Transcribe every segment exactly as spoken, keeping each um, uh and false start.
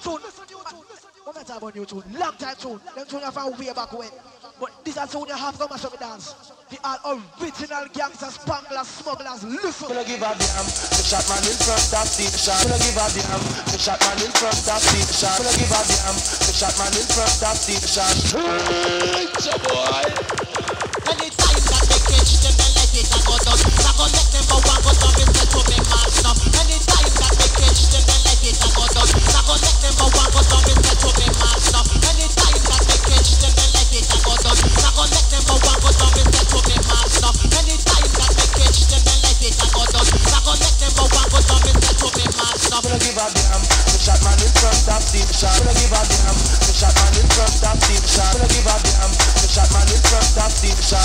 tune. What am I talking about new tune? Long time tune. Them tune have found way back when. But this is tune you have to mash up the dance. The all original gangsters, spanglers, smugglers. Listen. Gonna give a damn. The shot man in front of station. Gonna give a damn. The shot man in front of station. Gonna give a damn. The shot man in front of station. Hey, boy. Anytime that they catch them, they let it go down. I go let them go one go down instead to me man now. Anytime that they catch them, they let it go down. I go let them go one go down instead to me man now. Anytime that they catch them, they let it go down. I go let them go one go down instead to me man now. Anytime that they catch them, they let it go down. I go let them go one go down instead to me man now. Gonna give a damn. The shot man in front of station. Gonna give a damn. The shot man in front of station. Gonna give a damn. The shot man in front of station.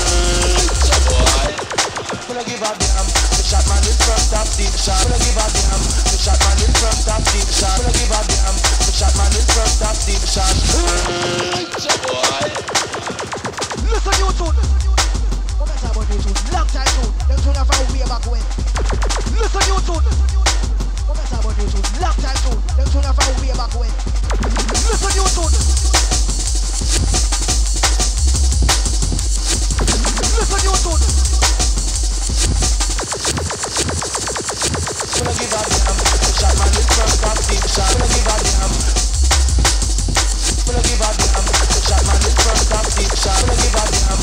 Gonna give a damn. The shot man in front of station. Gonna give a damn. The shot man in front of station. Gonna give a damn. The shot man in front of station. Listen new tune. What am I talking about new tune? Long time tune. Them tune have found way back when. Listen new tune. What am I talking about new tune? Long time tune. Them tune have found way back when. Listen new tune. Listen new tune. Gonna give a damn. The shot man in front of station. Gonna give a damn. Gonna give a damn. The shot man in front of station. Gonna give a damn.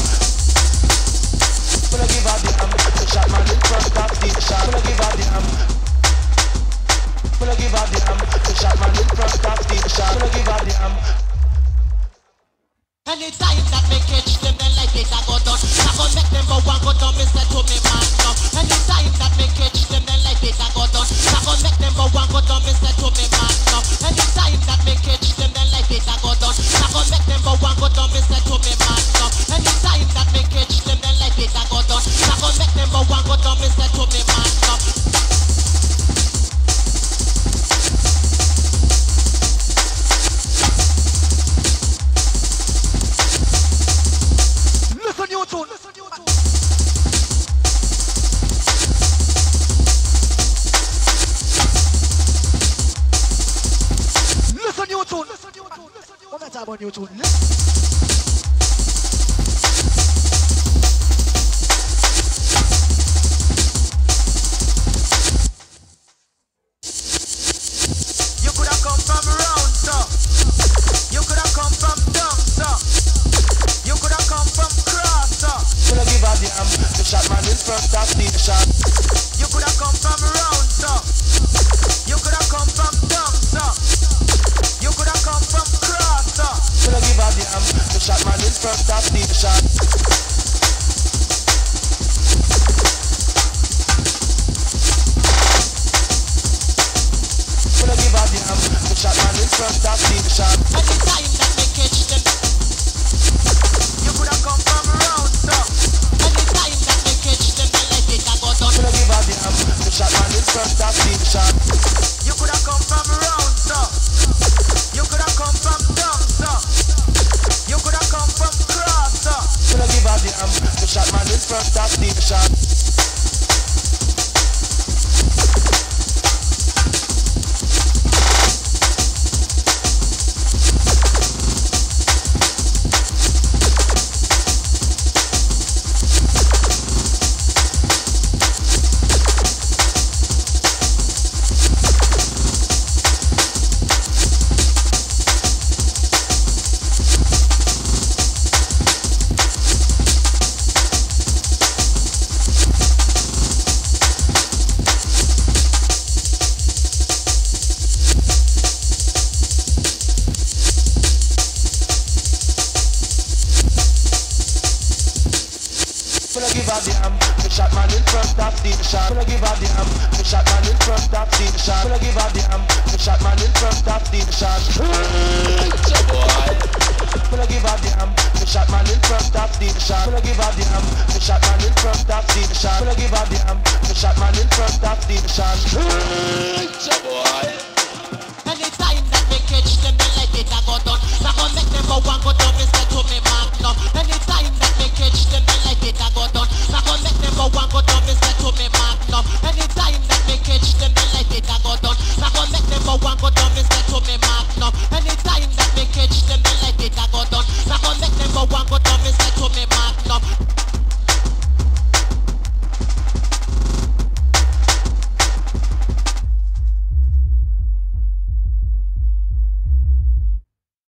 Gonna give a damn. The shot man in front of station. Gonna give a damn. Gonna give a damn. The shot man in front of station. Gonna give a damn. Anytime that me catch them, they let it go down. I go let them go one go down instead to me man now. Anytime that me catch them, they let it go down. I go let them go one go down instead to me man now. Anytime that me catch them, they let it go down. I go let them go one go down instead to me man now. Anytime that me catch them, they let it go down. I go let them go one go down instead to me man now. Listen new tune. Listen new tune. What am I talking about new tune? You could have come from around, sir. You could have come from down, sir. You could have come from cross, sir. Gonna give a damn. The shot man in front of station. You could have come from around, sir. You could have come from down, sir. You could have come from cross, sir. Gonna give a damn. The shot man in front of station. Gonna give a damn. The shot man in front of station. Anytime that me catch them, You could have come from around, sir. anytime that me catch them, they let it go down. Gonna give a damn. The shot man in front of station. You could have come from around, sir. You could have come from down, sir. You could have come from cross, sir. Gonna give a damn. The shot man in front of station. Gonna give a damn. The shot man in front of station. Gonna give a damn. The shot man in front of station. Gonna give a damn. The shot man in front of station. Gonna give a damn. The shot man in front of station. Gonna give a damn. The shot man in front of station. Gonna give a damn. The shot man in front of station.